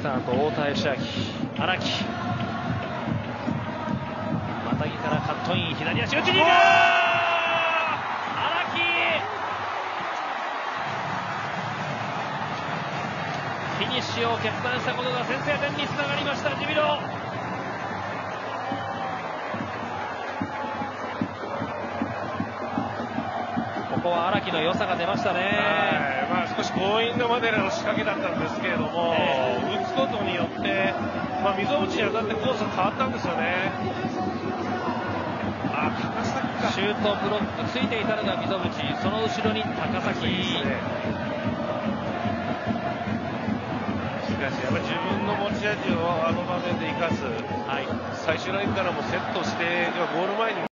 ターと太田義明、荒木、またぎからカットイン、左足打ちにいく、荒木、フィニッシュを決断したことが先制点につながりました。ジュビロ、ここは荒木の良さが出ましたね。 少し強引なマデラの仕掛けだったんですけれども、打つことによって、溝口に当たってコースが変わったんですよね。高崎か。 シュートブロックついていたのが溝口、その後ろに高崎。 しかしやっぱり自分の持ち味をあの場面で生かす、最終ラインからもセットしてゴール前に